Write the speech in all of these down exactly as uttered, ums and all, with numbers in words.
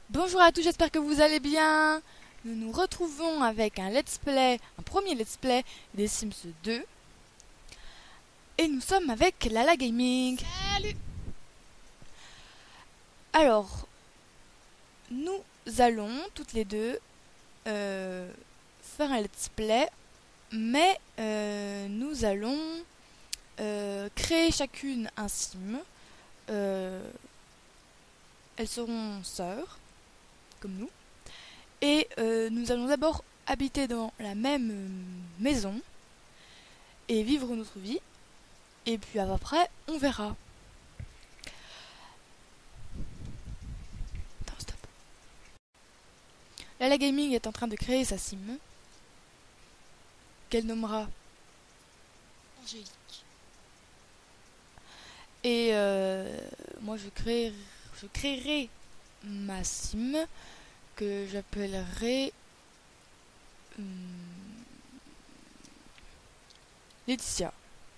Bonjour à tous, j'espère que vous allez bien. Nous nous retrouvons avec un let's play, un premier let's play des Sims deux. Et nous sommes avec Lala Gaming. Salut. Alors, nous allons toutes les deux euh, faire un let's play, mais euh, nous allons euh, créer chacune un sim. Euh, elles seront sœurs, comme nous. Et euh, nous allons d'abord habiter dans la même euh, maison et vivre notre vie. Et puis après, on verra. Attends, stop. Lala Gaming est en train de créer sa sim, qu'elle nommera. Angélique. Et euh, moi, je créerai, je créerai ma sim que j'appellerai hum, Laetitia.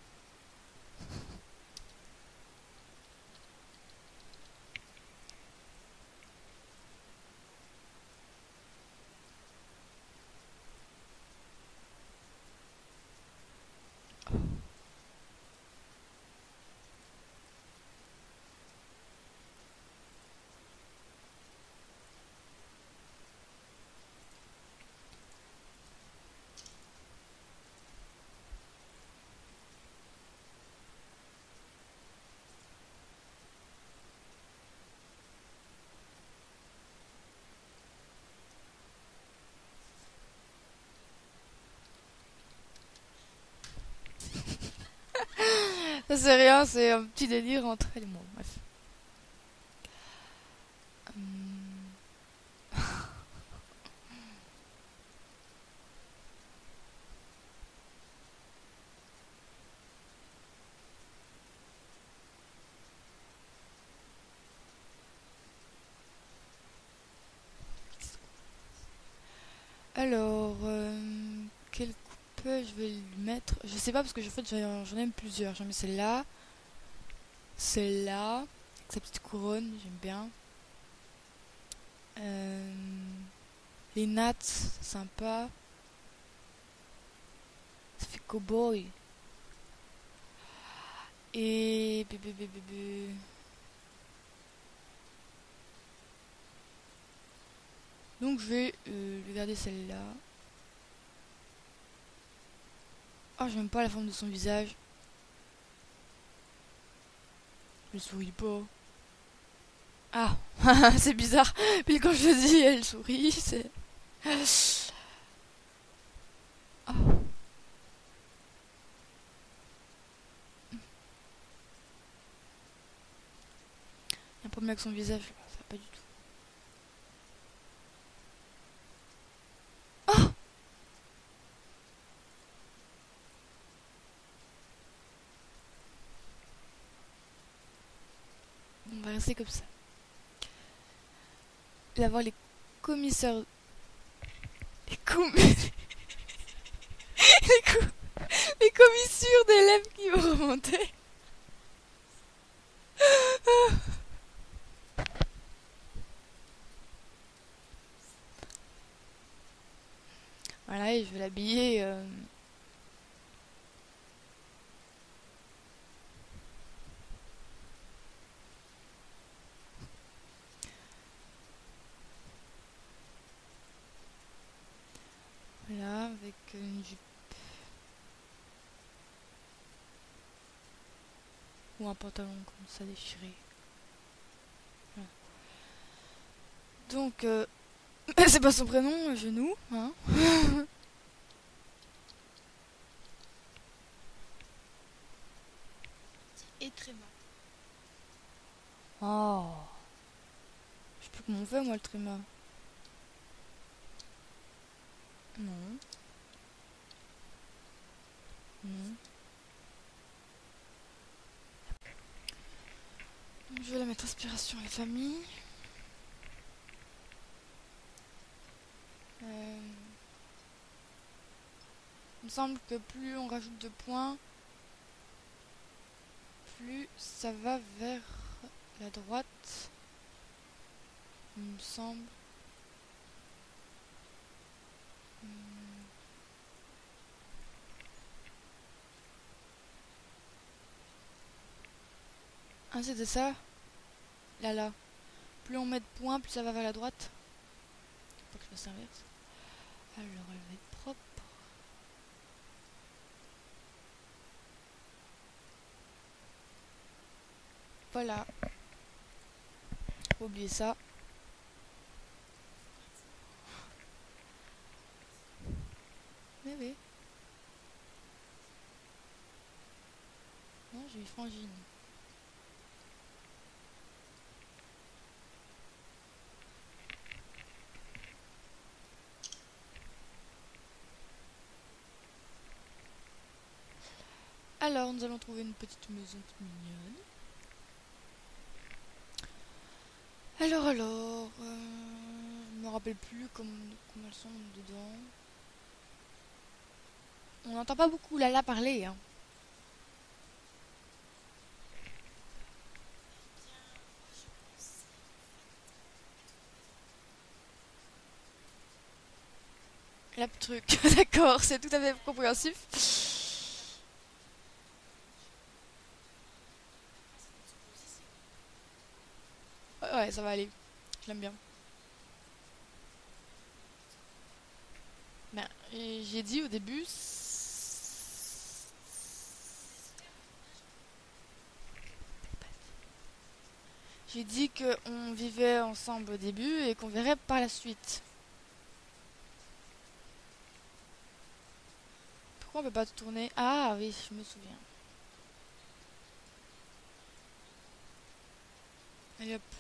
Ça c'est rien, c'est un petit délire entre elle et moi. Bref. Hum. Alors, euh, quelle coupe je vais lui mettre? Je sais pas parce que en fait j'en j'en aime plusieurs. J'en mets celle-là, celle-là, avec sa petite couronne, j'aime bien. Euh, les nattes, sympa. Ça fait cowboy. Et bébé bébé bébé. Donc je vais euh, lui garder celle-là. Ah, j'aime pas la forme de son visage. Elle sourit pas. Ah, c'est bizarre. Puis quand je dis elle sourit, c'est. Ah. Il y a un problème avec son visage, ça va pas du tout. Ah, on va rester comme ça. Il va avoir les commissaires. Les com... les, co... les commissures d'élèves qui vont remonter. Voilà, et je vais l'habiller. Euh... Voilà, avec une jupe. Ou un pantalon comme ça déchiré. Voilà. Donc, euh... c'est pas son prénom, genou, hein. Et Tréma. Oh. Je sais plus comment on fait, moi, le tréma. Non. Non. Je vais la mettre inspiration à la famille. Euh... Il me semble que plus on rajoute de points, plus ça va vers la droite. il me semble. Hmm. Ah, c'était ça? Là, là. Plus on met de points, plus ça va vers la droite. Faut que je fasse l'inverse. Alors, elle va être propre. Voilà. Faut oublier ça. Mais oui. Non, j'ai eu Frangine. Alors, nous allons trouver une petite maison toute mignonne. Alors, alors... Euh, je me rappelle plus comment, comment elles sont dedans. On n'entend pas beaucoup Lala parler, hein. La truc, d'accord, c'est tout à fait compréhensif. Ouais, ouais, ça va aller. Je l'aime bien. Ben, et j'ai dit au début... J'ai dit qu'on vivait ensemble au début et qu'on verrait par la suite. Pourquoi on peut pas tourner? Ah oui, je me souviens. Allez hop.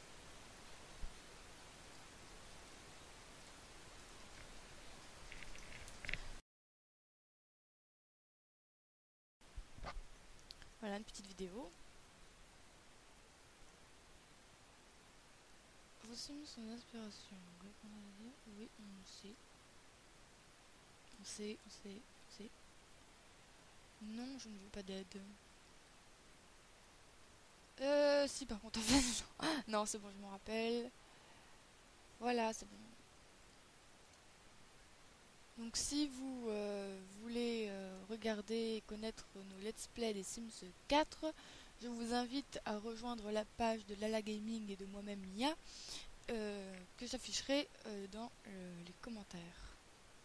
Voilà une petite vidéo. Voici son inspiration. Oui, on sait. On sait, on sait, on sait. Non, je ne veux pas d'aide. Euh, si par contre, en fait, non, non c'est bon, je m'en rappelle. Voilà, c'est bon. Donc si vous euh, voulez euh, regarder et connaître nos let's play des Sims quatre, je vous invite à rejoindre la page de Lala Gaming et de moi-même Mia, euh, que j'afficherai euh, dans euh, les commentaires.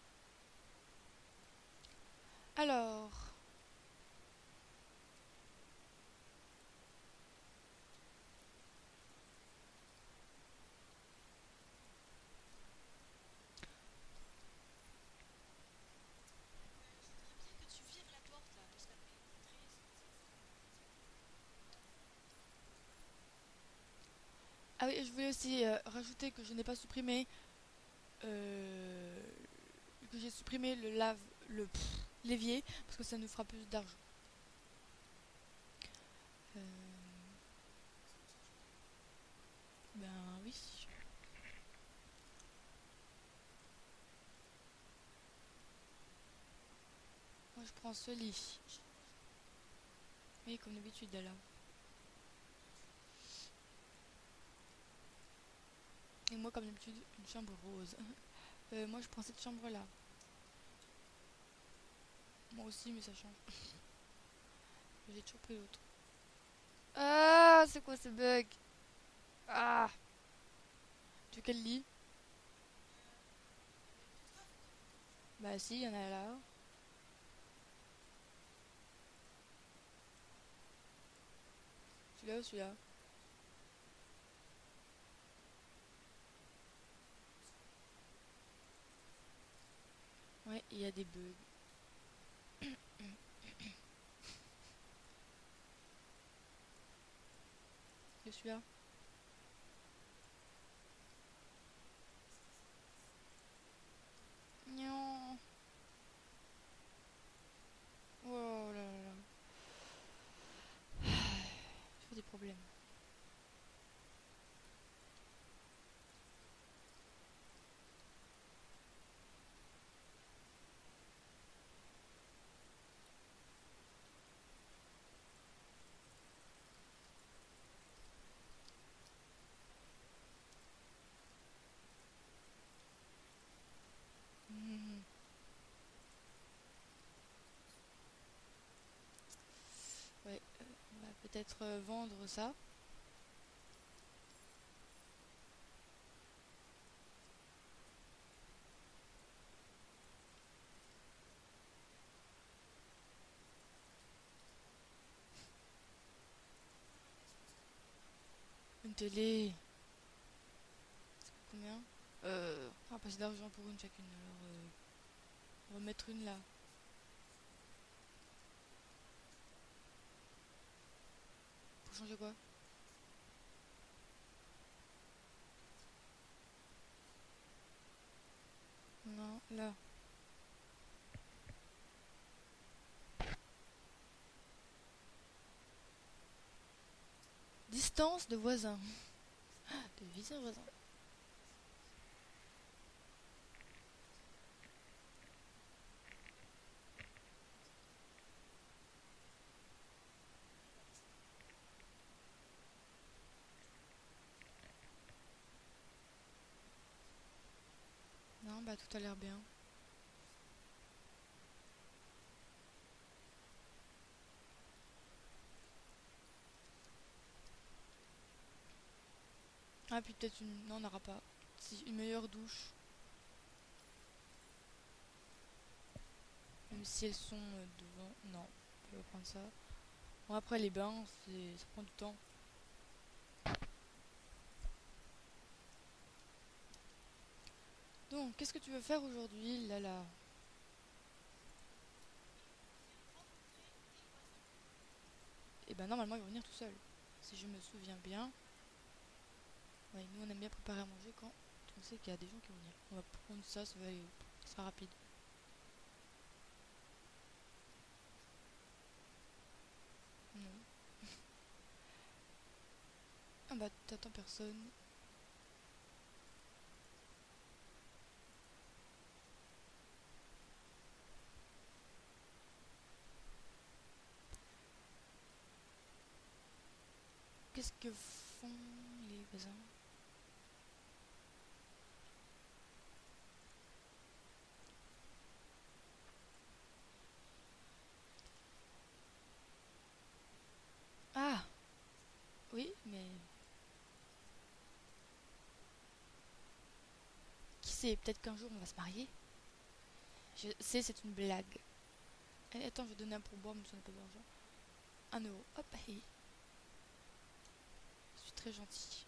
Alors, Que tu vires la porte là, parce qu'après il est très... ah oui, je voulais aussi euh, rajouter que je n'ai pas supprimé, euh, que j'ai supprimé le lave, le pff, l'évier, parce que ça nous fera plus d'argent. Euh, ben oui. Moi je prends ce lit. Oui, comme d'habitude là. Et moi comme d'habitude, une chambre rose. Euh, moi je prends cette chambre là. Moi aussi, mais ça change. J'ai toujours pris l'autre. Ah, c'est quoi ce bug? Ah, tu veux quel lit? Bah si, il y en a là. Celui-là ou celui-là? Ouais, il y a des bugs. Et celui-là? Non. Oh là là là. J'ai des problèmes. peut-être euh, vendre ça. Une télé. Ça coûte combien? Euh, on va passer d'argent pour une chacune. Alors, euh, on va mettre une là. Pour changer quoi? Non, là. Distance de voisin. De voisin voisin. Non, bah tout a l'air bien. Ah, puis peut-être une... Non, on n'aura pas. Si, une meilleure douche. Même si elles sont euh, devant. Non, on va prendre ça. Bon, après les bains, c'est... ça prend du temps. Donc, qu'est-ce que tu veux faire aujourd'hui, là là? Et ben normalement, il va venir tout seul. Si je me souviens bien. Ouais, nous on aime bien préparer à manger quand on sait qu'il y a des gens qui vont venir. On va prendre ça, ça va aller... ça sera rapide. Non. Ah bah t'attends personne. Qu'est-ce que font les voisins? Ah oui, mais qui sait, peut-être qu'un jour on va se marier. Je sais, c'est une blague. Eh, attends, je vais donner un pourboire, mais ça n'a pas d'argent. Un euro. Hop, hey. Je suis très gentil.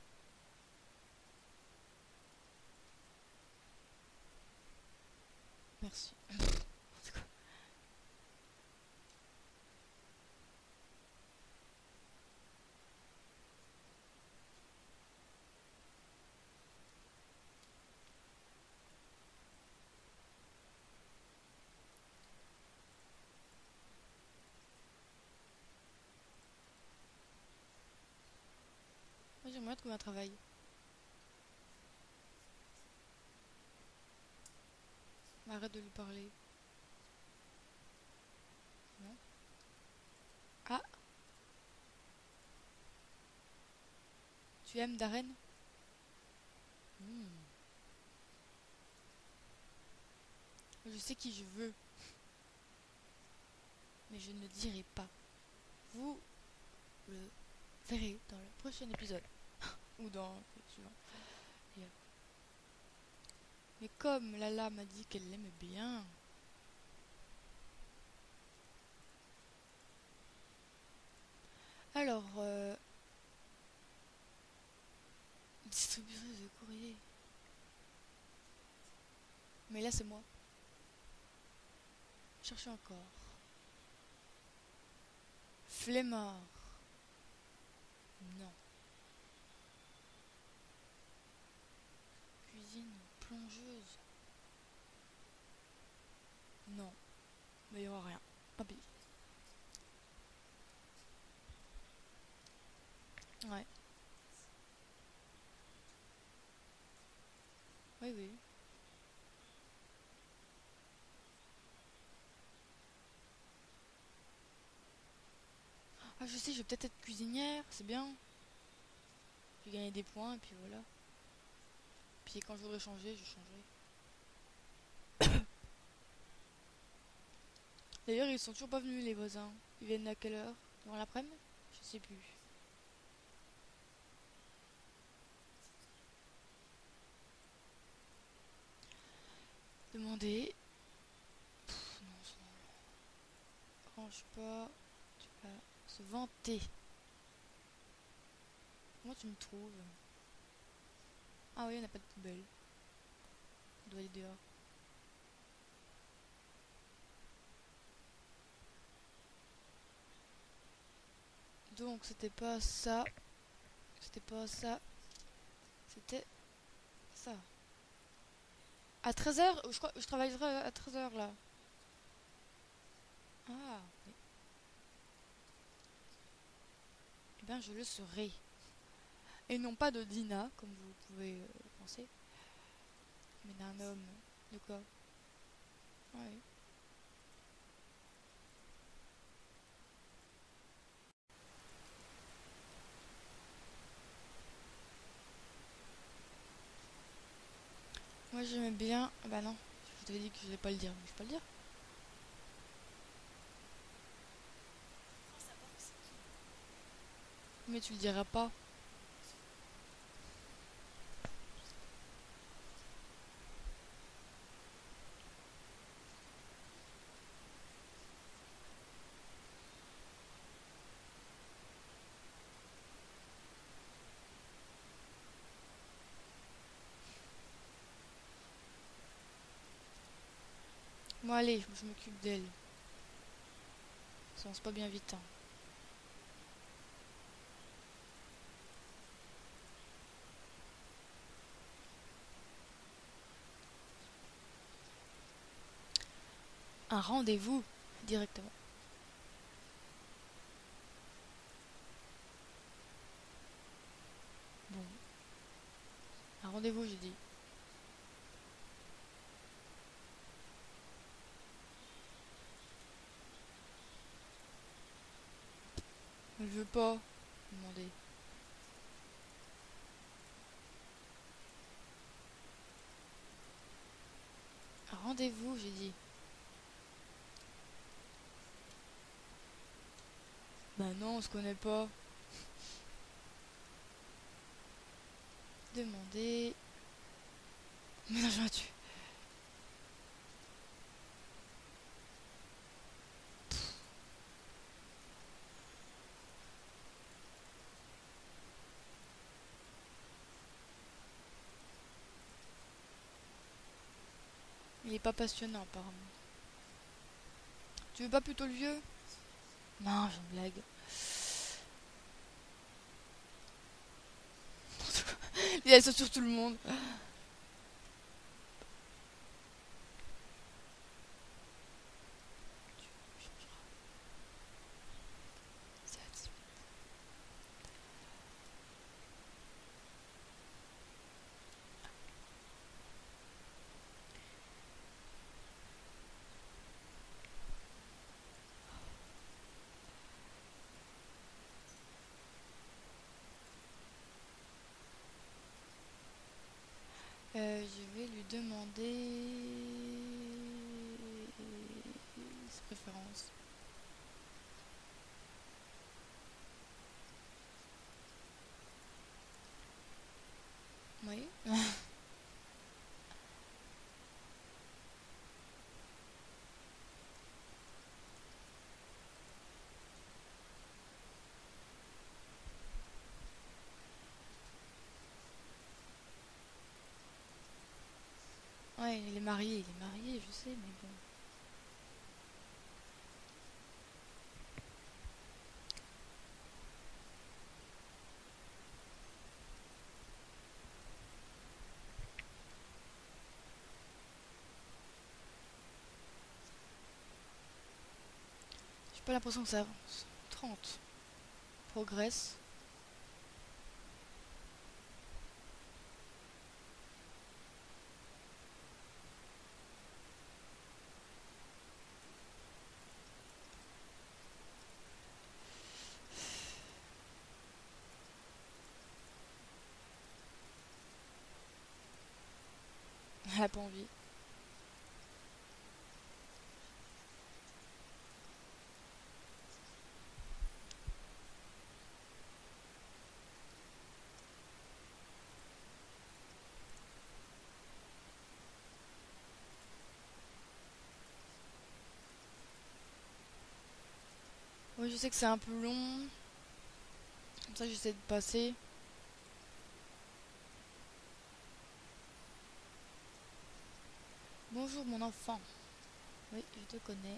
Merci. Moi j'aimerais trouver un travail. Arrête de lui parler. Non. Ah, tu aimes Darren? Hmm. Je sais qui je veux, mais je ne le dirai pas. Vous le verrez dans le prochain épisode. Ou dans le suivant. Et, euh, Mais comme Lala m'a dit qu'elle l'aimait bien. Alors, euh, distributrice de courrier. Mais là, c'est moi. Cherchez encore. Flemmard. Non. Cuisine. Plongeuse. Non. Mais il n'y aura rien. Tant pis. Ouais. Oui, oui. Ah, je sais, je vais peut-être être cuisinière. C'est bien. Je vais gagner des points et puis voilà. Puis quand je voudrais changer, je changerai. D'ailleurs, ils sont toujours pas venus, les voisins. Ils viennent à quelle heure? Durant l'après-midi? Je Je sais plus. Demander. Pff, non, c'est non. Range pas. Tu vas se vanter. Comment tu me trouves? Ah oui, on n'a pas de poubelle. On doit aller dehors. Donc c'était pas ça. C'était pas ça. C'était ça. À treize heures, je crois je travaillerai à treize heures là. Ah, oui. Eh bien je le serai. Et non pas de Dina, comme vous pouvez euh, penser. Mais d'un homme. De quoi? Ouais. Moi j'aimais bien. Ah bah non, je t'avais dit que je vais pas le dire. Mais je peux pas le dire. Enfin, savoir c'est qui. Mais tu le diras pas. Bon allez, je m'occupe d'elle. Ça avance pas bien vite. Hein. Un rendez-vous directement. Bon. Un rendez-vous j'ai dit. Mais je veux pas demander. Un rendez-vous j'ai dit. Bah non, on se connaît pas. Demander. Mais non, je tu. Il est pas passionnant apparemment. Tu veux pas plutôt le vieux? Non, j'en blague. Il y a ça sur tout le monde. Euh, je vais lui demander ses préférences. Oui. Ouais, il est marié, il est marié, je sais, mais bon. J'ai pas l'impression que ça avance. trente. Progresse. Elle a pas envie. sais que c'est un peu long. Comme ça, j'essaie de passer. Bonjour mon enfant. Oui, je te connais.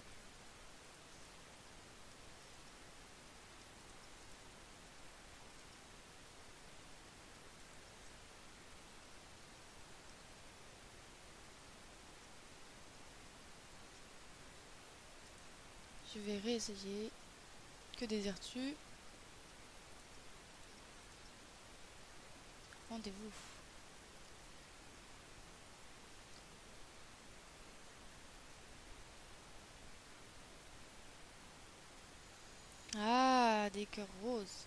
Je vais réessayer. Que désires-tu? Rendez-vous. Ah, des cœurs roses.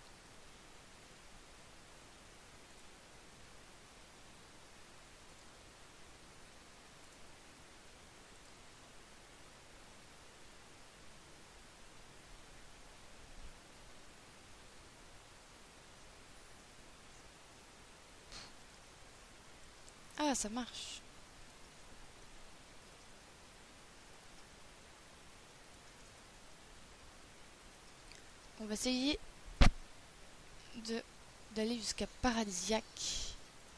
Ah, ça marche. On va essayer de d'aller jusqu'à Paradisiaque.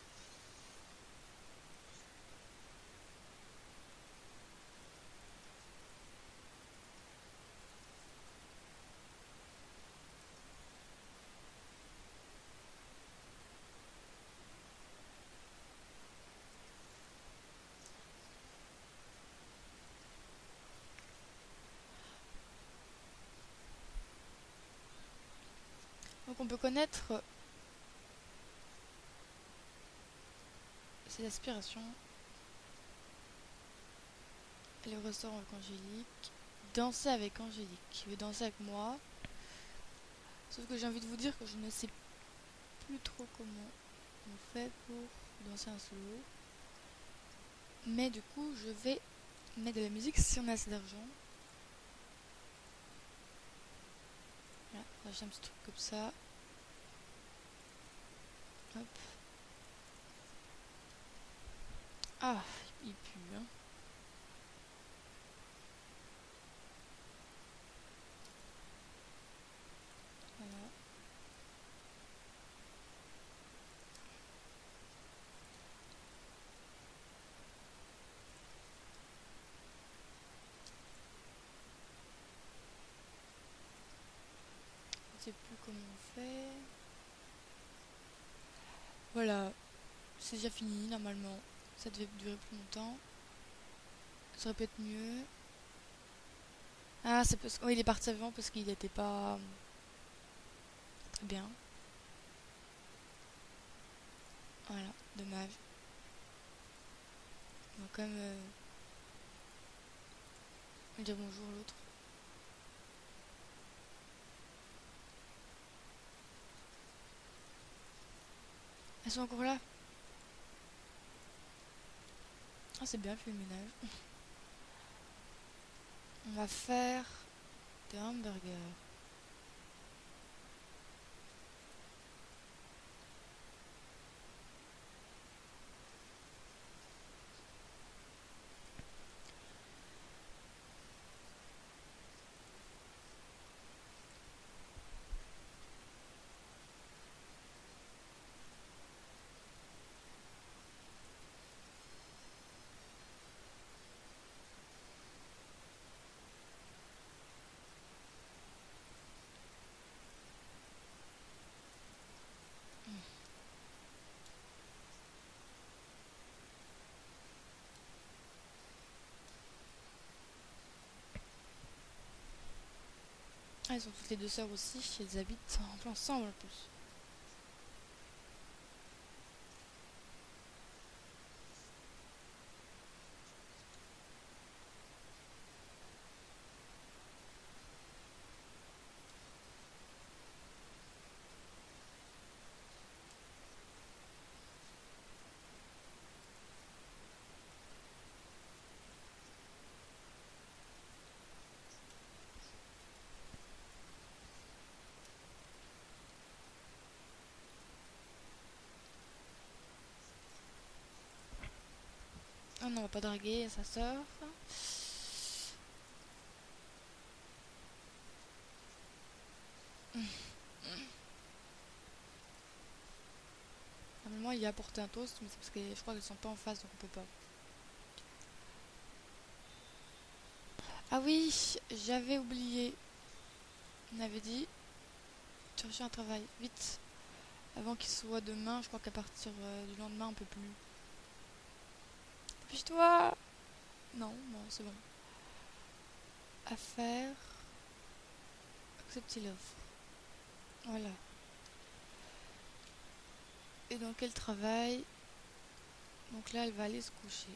Donc on peut connaître ses aspirations. Aller au restaurant avec Angélique. Danser avec Angélique. Il veut danser avec moi. Sauf que j'ai envie de vous dire que je ne sais plus trop comment on fait pour danser un solo. Mais du coup, je vais mettre de la musique si on a assez d'argent. Voilà, on va acheter un petit truc comme ça. Hop. Ah, il pue, hein. Voilà. Je sais plus comment on fait. Voilà, c'est déjà fini normalement. Ça devait durer plus longtemps. Ça aurait pu être mieux. Ah, c'est parce que... Oh, il est parti avant parce qu'il n'était pas très bien. Voilà, dommage. On va quand même euh, dire bonjour à l'autre. Elles sont encore là? Ah, c'est bien fait le ménage. On va faire des hamburgers. Ah, elles sont toutes les deux sœurs aussi. Elles habitent un peu ensemble en plus. Ah non, on va pas draguer sa sœur. Normalement, il y a apporté un toast, mais c'est parce que je crois qu'ils sont pas en face, donc on peut pas. Ah oui, j'avais oublié. On avait dit chercher un travail vite avant qu'il soit demain. Je crois qu'à partir euh, du lendemain, on peut plus. Dépêche-toi. Non, non, c'est bon. À faire. Accepter l'offre. Voilà. Et dans quel travail? Donc là, elle va aller se coucher.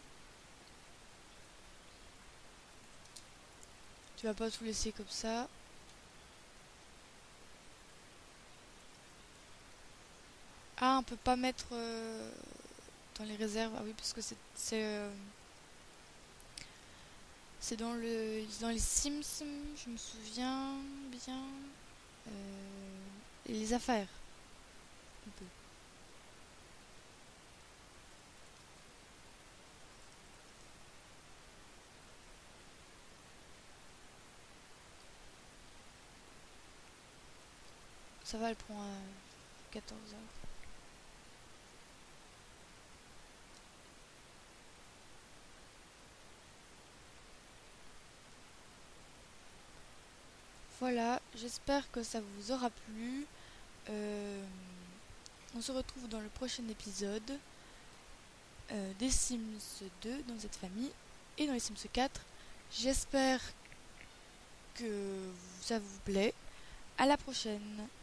Tu vas pas tout laisser comme ça. Ah, on peut pas mettre euh, dans les réserves. Ah oui, parce que c'est c'est euh, c'est dans le dans les Sims, je me souviens bien. Euh, et les affaires. On peut. Ça va, elle prend à quatorze heures. Voilà, j'espère que ça vous aura plu. Euh, on se retrouve dans le prochain épisode euh, des Sims deux dans cette famille et dans les Sims quatre. J'espère que ça vous plaît. À la prochaine.